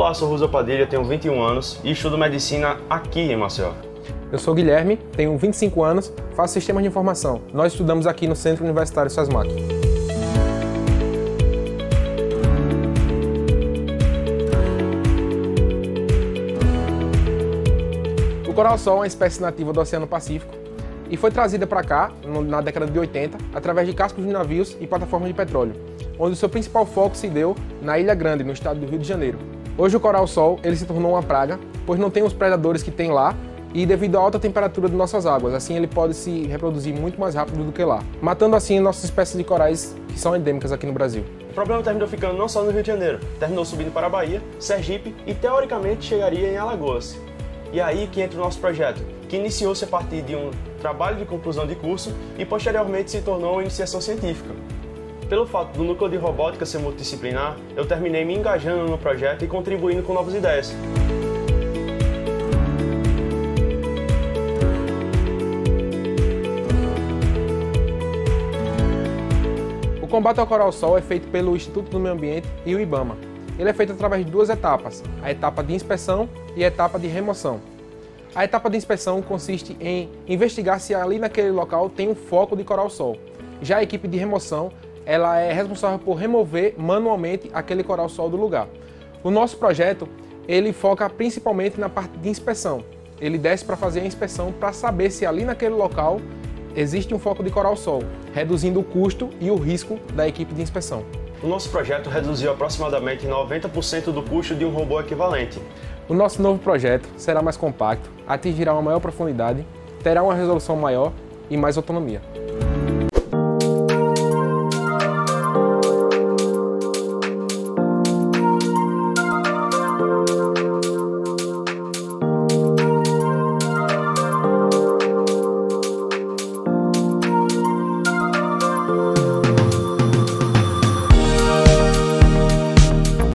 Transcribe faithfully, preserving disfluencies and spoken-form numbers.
Olá, sou Rosa Padilha, tenho vinte e um anos e estudo medicina aqui em Maceió. Eu sou Guilherme, tenho vinte e cinco anos, faço sistemas de informação. Nós estudamos aqui no Centro Universitário SESMAC. O coral-sol é uma espécie nativa do Oceano Pacífico e foi trazida para cá na década de oitenta através de cascos de navios e plataformas de petróleo, onde o seu principal foco se deu na Ilha Grande, no estado do Rio de Janeiro. Hoje o coral-sol ele se tornou uma praga, pois não tem os predadores que tem lá e devido à alta temperatura de nossas águas, assim ele pode se reproduzir muito mais rápido do que lá, matando assim nossas espécies de corais que são endêmicas aqui no Brasil. O problema terminou ficando não só no Rio de Janeiro, terminou subindo para a Bahia, Sergipe e teoricamente chegaria em Alagoas. E aí que entra o nosso projeto, que iniciou-se a partir de um trabalho de conclusão de curso e posteriormente se tornou uma iniciação científica. Pelo fato do núcleo de robótica ser multidisciplinar, eu terminei me engajando no projeto e contribuindo com novas ideias. O combate ao coral-sol é feito pelo Instituto do Meio Ambiente e o IBAMA. Ele é feito através de duas etapas, a etapa de inspeção e a etapa de remoção. A etapa de inspeção consiste em investigar se ali naquele local tem um foco de coral-sol. Já a equipe de remoção ela é responsável por remover manualmente aquele coral-sol do lugar. O nosso projeto ele foca principalmente na parte de inspeção. Ele desce para fazer a inspeção para saber se ali naquele local existe um foco de coral-sol, reduzindo o custo e o risco da equipe de inspeção. O nosso projeto reduziu aproximadamente noventa por cento do custo de um robô equivalente. O nosso novo projeto será mais compacto, atingirá uma maior profundidade, terá uma resolução maior e mais autonomia.